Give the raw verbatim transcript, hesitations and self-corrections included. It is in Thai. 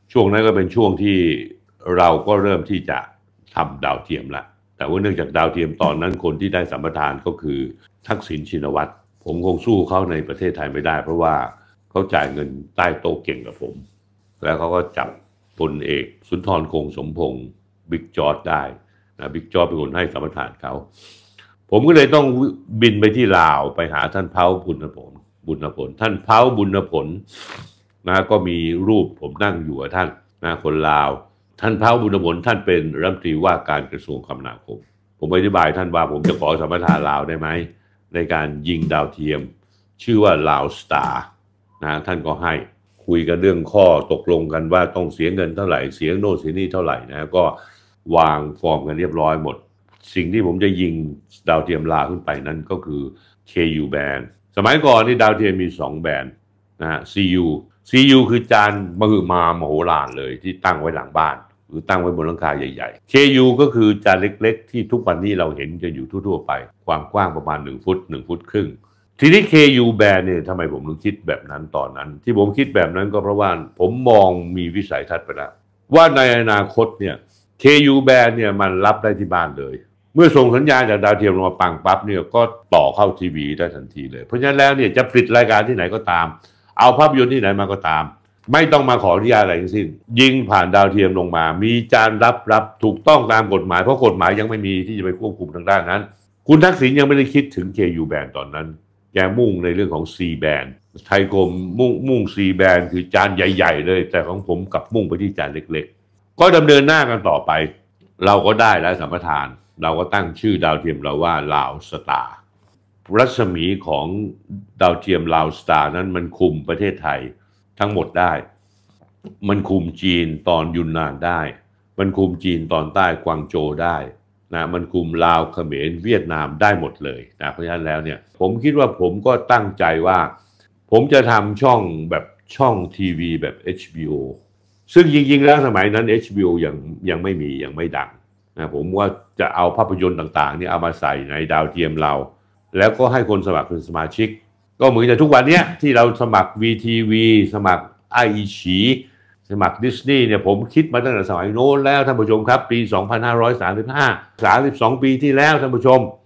ช่วงนั้นก็เป็นช่วงที่เราก็เริ่มที่จะทำดาวเทียมละแต่ว่าเนื่องจากดาวเทียมตอนนั้นคนที่ได้สัมปทานก็คือทักษิณชินวัตรผมคงสู้เขาในประเทศไทยไม่ได้เพราะว่าเขาจ่ายเงินใต้โต๊ะเก่งกับผมแล้วเขาก็จับพลเอกสุนทรคงสมพงษ์บิ๊กจอร์จได้นะบิ๊กจอร์จเป็นคนให้สัมปทานเขาผมก็เลยต้องบินไปที่ลาวไปหาท่านเพ้าบุญผลบุญผลท่านเพ้าบุญผลนะก็มีรูปผมนั่งอยู่กับท่านนะคนลาวท่านเพ้าบุญผลท่านเป็นรัฐมนตรีว่าการกระทรวงคมนาคมผมอธิบายท่านว่าผมจะขอสัมปทานลาวได้ไหมในการยิงดาวเทียมชื่อว่าลาวสตาร์นะท่านก็ให้คุยกันเรื่องข้อตกลงกันว่าต้องเสียเงินเท่าไหร่เสียโน่นเสียนี่เท่าไหร่นะก็วางฟอร์มกันเรียบร้อยหมดสิ่งที่ผมจะยิงดาวเทียมลาวขึ้นไปนั้นก็คือ เค ยู Band สมัยก่อนนี่ดาวเทียมมีสองแบนด์นะฮะ ซี ยู ซี ยู คือจานมหึมามโหฬารเลยที่ตั้งไว้หลังบ้านหรือตั้งไว้บนหลังคาใหญ่ๆ เค ยู ก็คือจานเล็กๆที่ทุกวันนี้เราเห็นจะอยู่ทั่วๆไปความกว้างประมาณหนึ่งฟุตหนึ่งฟุตครึ่งทีนี้ เค ยู Band เนี่ยทำไมผมถึงคิดแบบนั้นตอนนั้นที่ผมคิดแบบนั้นก็เพราะว่าผมมองมีวิสัยทัศน์ไปแล้วว่าในอนาคตเนี่ย เค ยู Band เนี่ยมันรับได้ที่บ้านเลยเมื่อส่งสัญญาณจากดาวเทียมลงมาปังปั๊บเนี่ยก็ต่อเข้าทีวีได้ทันทีเลยเพราะฉะนั้นแล้วเนี่ยจะผลิตรายการที่ไหนก็ตามเอาภาพยนตร์ที่ไหนมาก็ตามไม่ต้องมาขออนุญาตอะไรทั้งสิ้นยิงผ่านดาวเทียมลงมามีจานรับรับถูกต้องตามกฎหมายเพราะกฎหมายยังไม่มีที่จะไปควบคุมทางด้านนั้นคุณทักษิณยังไม่ได้คิดถึง เค ยู Band ตอนนั้นแกมุ่งในเรื่องของ C Band ไทยคมมุ่งมุ่ง C Band คือจานใหญ่ๆเลยแต่ของผมกับมุ่งไปที่จานเล็กๆก็ดำเนินหน้ากันต่อไปเราก็ได้แล้วสัมปทานเราก็ตั้งชื่อดาวเทียมเราว่าลาวสตาร์รัศมีของดาวเทียมลาวสตาร์นั้นมันคุมประเทศไทยทั้งหมดได้มันคุมจีนตอนยุนนานได้มันคุมจีนตอนใต้กวางโจวได้นะมันคุมลาวเขมรเวียดนามได้หมดเลยนะเพราะฉะนั้นแล้วเนี่ยผมคิดว่าผมก็ตั้งใจว่าผมจะทำช่องแบบช่องทีวีแบบ เอช บี โอ ซึ่งจริงๆแล้วสมัยนั้น เอช บี โอ ยังยังไม่มียังไม่ดังนะผมว่าจะเอาภาพยนตร์ต่างๆนี่เอามาใส่ในดาวเทียมเราแล้วก็ให้คนสมัครเป็นสมาชิกก็เหมือนกับทุกวันนี้ที่เราสมัคร วี ที วี สมัครไอฉีสมัครดิสนีย์เนี่ยผมคิดมาตั้งแต่สมัยโน้นแล้วท่านผู้ชมครับปีสองพันห้าร้อยสามสิบห้า สามสิบสองปีที่แล้วท่านผู้ชม